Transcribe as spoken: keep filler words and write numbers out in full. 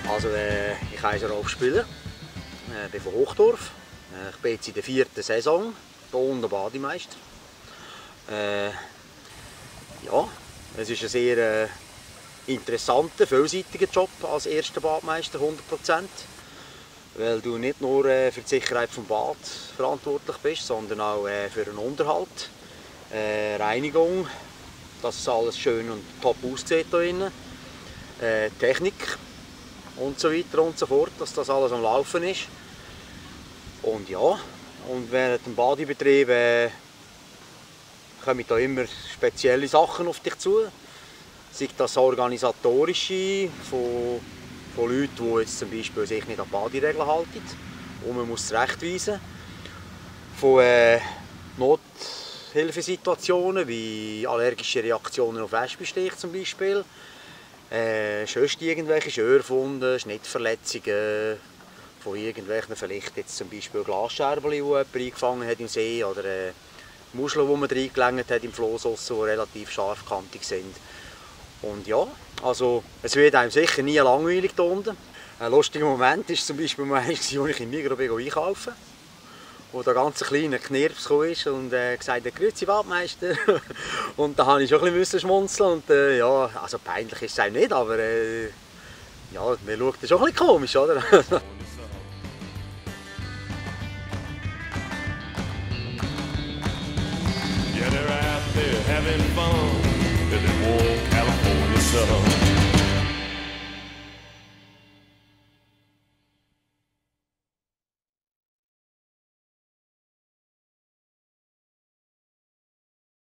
Also äh, ich heiße Rolf Spüller, äh, bin von Hochdorf. Äh, ich bin jetzt in der vierten Saison hier unten Bademeister. Äh, ja, es ist ein sehr äh, interessanter, vielseitiger Job als erster Badmeister, hundert Prozent. Weil du nicht nur äh, für die Sicherheit des Bad verantwortlich bist, sondern auch äh, für den Unterhalt, äh, Reinigung, dass es alles schön und top aussieht hier drin, äh, Technik und so weiter und so fort, dass das alles am Laufen ist. Und ja, und während dem Badebetrieb äh, kommen da immer spezielle Sachen auf dich zu. Sei das organisatorische von, von Leuten, die jetzt zum Beispiel sich nicht an die Baderegeln halten und man muss zurechtweisen. Von äh, Nothilfesituationen wie allergische Reaktionen auf Wespenstich zum Beispiel. Äh, sonst irgendwelche Schürfwunden, Schnittverletzungen von irgendwelchen, vielleicht jetzt zum Beispiel Glasscherben, die jemand eingefangen hat im See, oder äh, Muscheln, die man reingelangt hat im Floss, die relativ scharfkantig sind. Und ja, also es wird einem sicher nie langweilig hier unten. Ein lustiger Moment war zum Beispiel, als ich im Migros einkaufen, wo da ganz kleiner Knirps kam und äh, gesagt hat, «Grüezi Waldmeister». Und da musste ich schon ein bisschen schmunzeln. Und, äh, ja, also peinlich ist es einem nicht, aber äh, ja, man schaut das schon ein bisschen komisch, oder? Yeah, they're out there having fun in the warm California sun.